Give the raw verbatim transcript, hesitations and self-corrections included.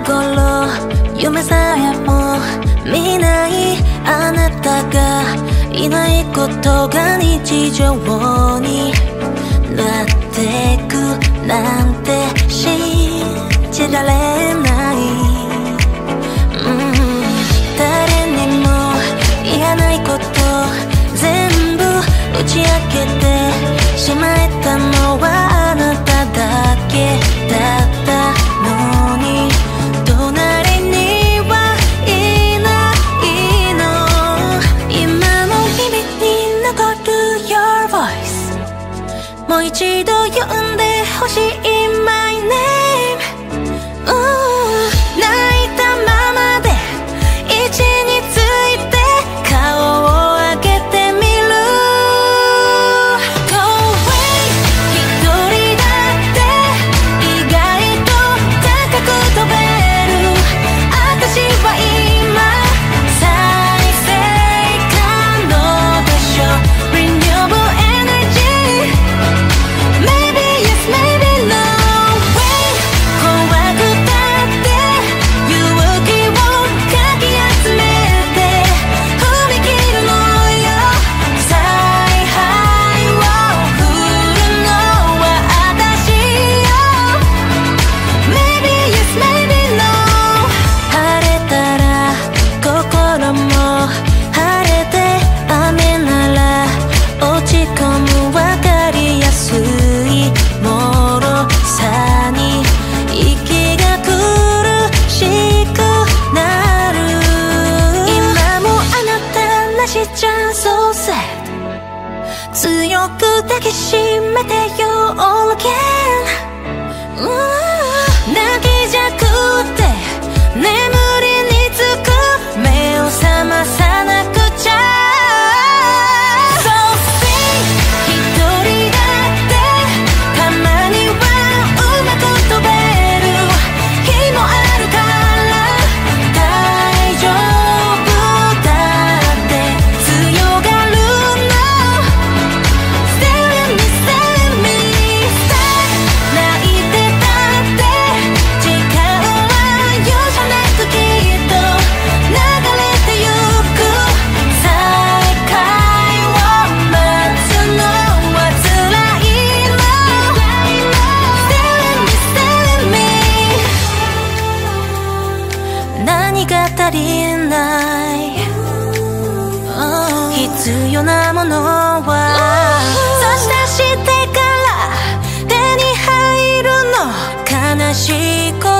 頃夢さえも見ないあなたがいないことが日常になってくなんて信じられない、うん、誰にも言えないこと全部打ち明けてしまえたのはあなただけだったのに隣にはいないの今も耳に残る Your voice もう一度呼んでほしい My name、うん、泣いたままで位置について顔を上げてみる Go away 一人だって意外と高く飛べる私は今再生可能でしょ Renewable energy Maybe yes maybe no way 怖くたって勇気をかき集めて踏み切るのよ采配を振るのは私よ Maybe yes maybe no 晴れたら心も晴れて雨なら落ち込むわかりやすいもろさに息が苦しくなる今もあなたなしじゃん So sad 強く抱きしめてよ All again、うん、泣きじゃくって眠りにつく目を覚まさなくちゃ So sing 一人だってたまにはうまく飛べる日もあるから大丈夫だって強がるの Stay with me stay with me stay 泣いてたって時間は容赦なくきっと流れてゆく再会を待つのは辛いの Stay with me stay with me 何が足りない、必要なものはそしてしてから手に入るの悲しいこと